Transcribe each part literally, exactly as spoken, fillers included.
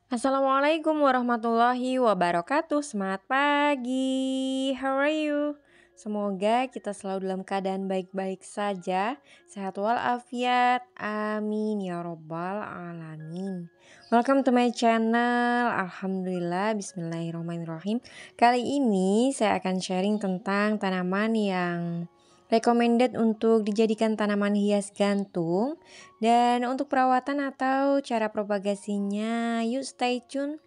Assalamualaikum warahmatullahi wabarakatuh. Semangat pagi. How are you? Semoga kita selalu dalam keadaan baik-baik saja, sehat walafiat. Amin ya robbal alamin. Welcome to my channel. Alhamdulillah, bismillahirrahmanirrahim. Kali ini saya akan sharing tentang tanaman yang recommended untuk dijadikan tanaman hias gantung. Dan untuk perawatan atau cara propagasinya, yuk stay tune.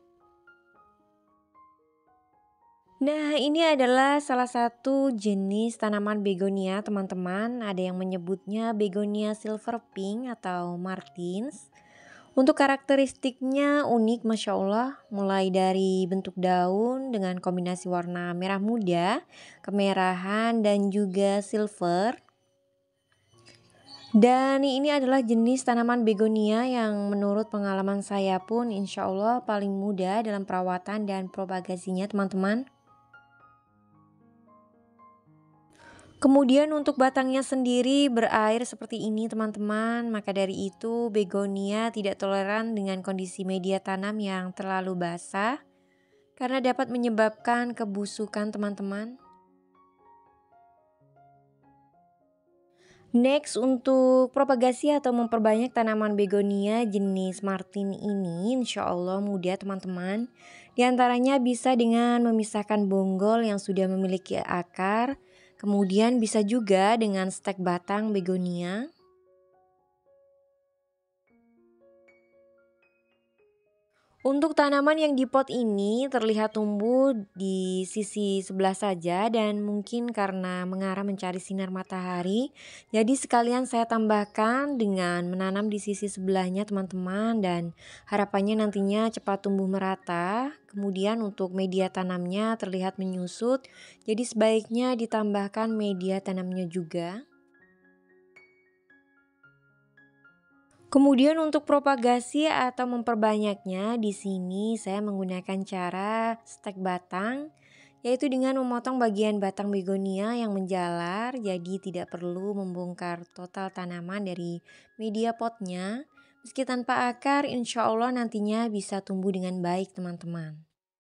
Nah, ini adalah salah satu jenis tanaman begonia, teman-teman. Ada yang menyebutnya begonia silver pink atau martins. Untuk karakteristiknya unik, masya Allah, mulai dari bentuk daun dengan kombinasi warna merah muda, kemerahan, dan juga silver. Dan ini adalah jenis tanaman begonia yang menurut pengalaman saya pun insya Allah paling mudah dalam perawatan dan propagasinya, teman-teman. Kemudian untuk batangnya sendiri berair seperti ini, teman-teman. Maka dari itu begonia tidak toleran dengan kondisi media tanam yang terlalu basah karena dapat menyebabkan kebusukan, teman-teman. Next, untuk propagasi atau memperbanyak tanaman begonia jenis martin ini insya Allah mudah, teman-teman. Di antaranya bisa dengan memisahkan bonggol yang sudah memiliki akar. Kemudian bisa juga dengan stek batang begonia. Untuk tanaman yang di pot ini terlihat tumbuh di sisi sebelah saja dan mungkin karena mengarah mencari sinar matahari. Jadi sekalian saya tambahkan dengan menanam di sisi sebelahnya, teman-teman, dan harapannya nantinya cepat tumbuh merata. Kemudian untuk media tanamnya terlihat menyusut. Jadi sebaiknya ditambahkan media tanamnya juga. Kemudian untuk propagasi atau memperbanyaknya, di sini saya menggunakan cara stek batang, yaitu dengan memotong bagian batang begonia yang menjalar, jadi tidak perlu membongkar total tanaman dari media potnya. Meski tanpa akar, insya Allah nantinya bisa tumbuh dengan baik, teman-teman.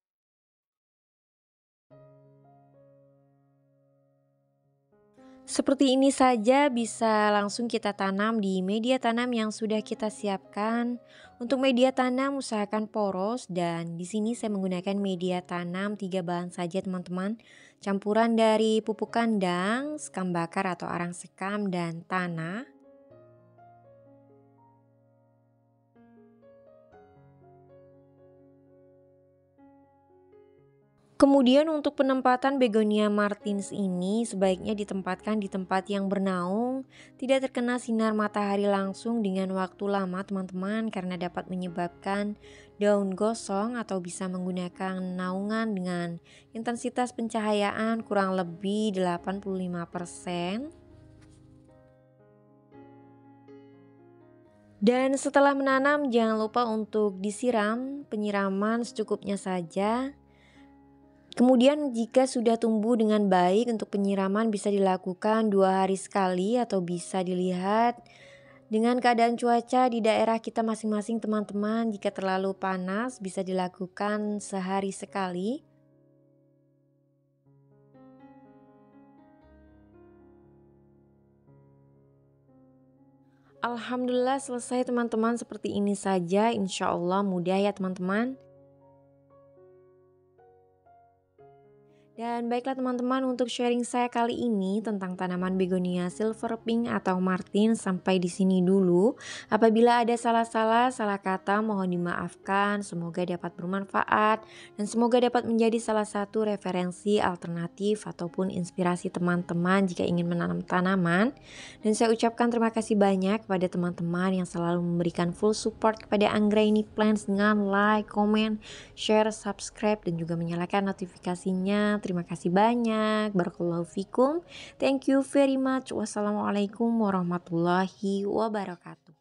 Seperti ini saja bisa langsung kita tanam di media tanam yang sudah kita siapkan. Untuk media tanam usahakan poros dan di sini saya menggunakan media tanam tiga bahan saja, teman-teman. Campuran dari pupuk kandang, sekam bakar atau arang sekam, dan tanah. Kemudian untuk penempatan begonia martins ini sebaiknya ditempatkan di tempat yang bernaung, tidak terkena sinar matahari langsung dengan waktu lama, teman-teman, karena dapat menyebabkan daun gosong atau bisa menggunakan naungan dengan intensitas pencahayaan kurang lebih delapan puluh lima persen. Dan setelah menanam jangan lupa untuk disiram, penyiraman secukupnya saja. Kemudian jika sudah tumbuh dengan baik, untuk penyiraman bisa dilakukan dua hari sekali atau bisa dilihat dengan keadaan cuaca di daerah kita masing-masing, teman-teman. Jika terlalu panas bisa dilakukan sehari sekali. Alhamdulillah selesai, teman-teman. Seperti ini saja, insya Allah mudah ya, teman-teman. Dan baiklah, teman-teman, untuk sharing saya kali ini tentang tanaman begonia silver pink atau martin sampai di sini dulu. Apabila ada salah-salah, salah kata mohon dimaafkan. Semoga dapat bermanfaat dan semoga dapat menjadi salah satu referensi alternatif ataupun inspirasi teman-teman jika ingin menanam tanaman. Dan saya ucapkan terima kasih banyak kepada teman-teman yang selalu memberikan full support kepada Anggraini Plants dengan like, comment, share, subscribe, dan juga menyalakan notifikasinya. Terima kasih banyak. Barakallahu fikum. Thank you very much. Wassalamualaikum warahmatullahi wabarakatuh.